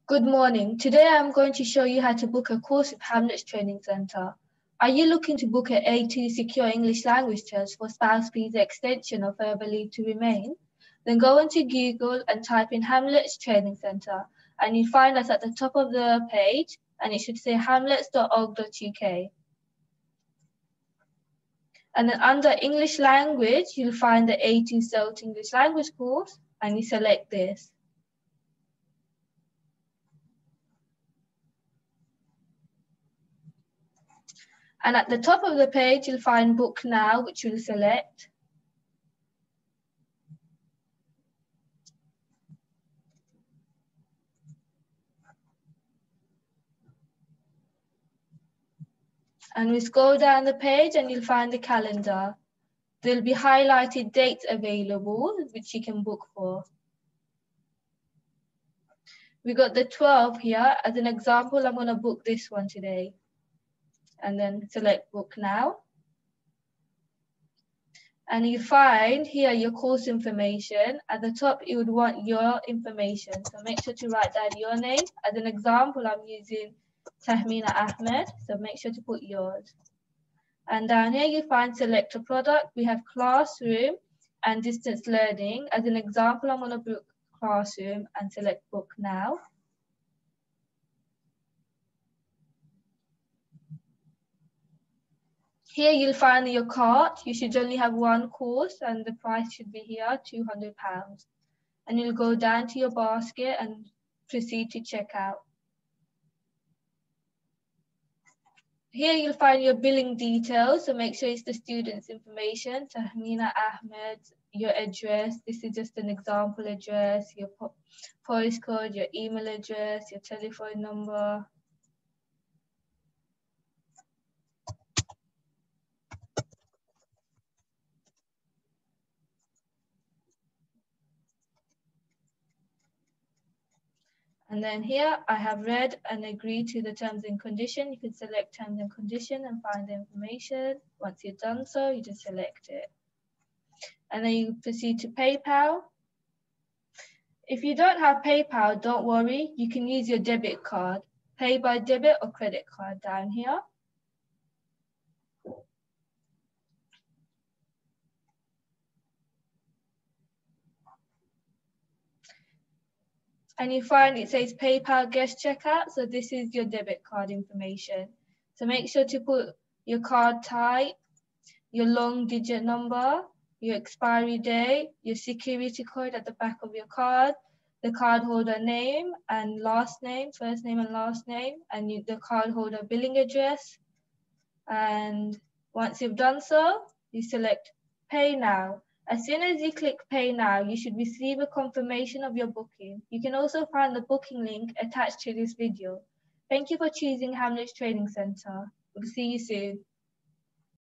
Good morning. Today I'm going to show you how to book a course with Hamlets Training Centre. Are you looking to book an A2 Secure English Language Test for spouse visa extension or further leave to remain? Then go onto Google and type in Hamlets Training Centre and you'll find us at the top of the page and it should say hamlets.org.uk. And then under English Language, you'll find the A2 CELT English Language course and you select this. And at the top of the page, you'll find Book Now, which you'll select. And we scroll down the page and you'll find the calendar. There'll be highlighted dates available, which you can book for. We got the 12 here. As an example, I'm going to book this one today. And then select Book Now. And you find here your course information. At the top, you would want your information. So make sure to write down your name. As an example, I'm using Tahmina Ahmed. So make sure to put yours. And down here, you find select a product. We have classroom and distance learning. As an example, I'm going to book classroom and select Book Now. Here you'll find your cart. You should only have one course and the price should be here, £200. And you'll go down to your basket and proceed to checkout. Here you'll find your billing details, so make sure it's the student's information, Tahmina Ahmed, your address. This is just an example address, your postcode, your email address, your telephone number. And then here I have read and agreed to the terms and condition. You can select terms and condition and find the information. Once you've done so, you just select it. And then you proceed to PayPal. If you don't have PayPal, don't worry. You can use your debit card. Pay by debit or credit card down here. And you find it says PayPal guest checkout. So this is your debit card information. So make sure to put your card type, your long digit number, your expiry date, your security code at the back of your card, the cardholder name and last name, first name and last name, and the cardholder billing address. And once you've done so, you select Pay Now. As soon as you click Pay Now, you should receive a confirmation of your booking. You can also find the booking link attached to this video. Thank you for choosing Hamlets Training Centre. We'll see you soon.